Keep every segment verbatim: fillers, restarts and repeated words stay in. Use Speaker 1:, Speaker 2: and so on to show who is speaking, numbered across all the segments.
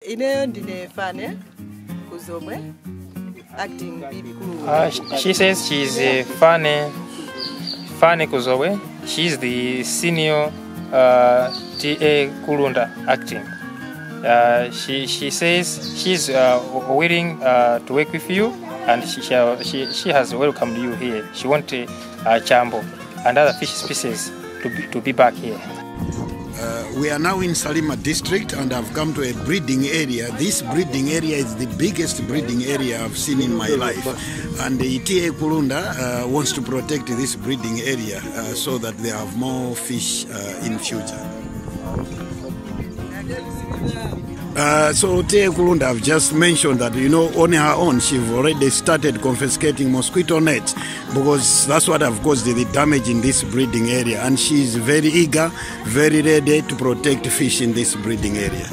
Speaker 1: Ine ndine Fane Kuzobwe, acting Bibi Kulunda.
Speaker 2: Uh, she says she's uh, Fane, Fane Kuzobwe. She's the senior uh, T A Kulunda acting. Uh, she she says she's uh, willing uh, to work with you, and she she she has welcomed you here. She wants uh, chambo and other fish species to be, to be back here.
Speaker 3: Uh, we are now in Salima district and I've come to a breeding area. This breeding area is the biggest breeding area I've seen in my life. And the T A Kulunda uh, wants to protect this breeding area uh, so that they have more fish uh, in future. Uh, so T A Kulunda, I've just mentioned that, you know, on her own, she's already started confiscating mosquito nets because that's what have caused the damage in this breeding area. And she's very eager, very ready to protect fish in this breeding area.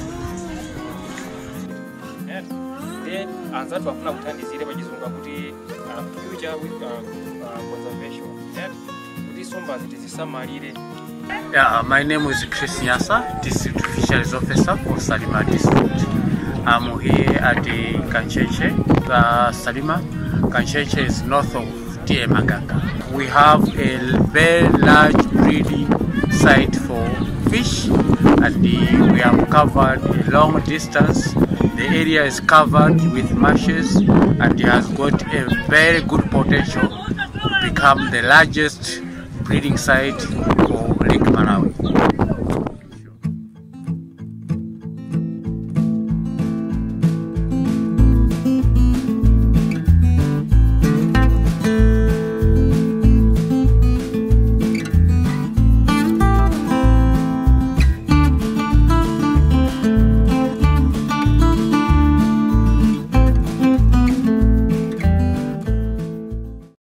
Speaker 4: Yeah, my name is Chris Nyasa, District Fisheries Officer for Salima District. I'm here at the Kancheche, uh, Salima. Kancheche is north of T A Maganga. We have a very large breeding site for fish, and the, we have covered a long distance. The area is covered with marshes, and it has got a very good potential to become the largest breeding site for Lake Malawi.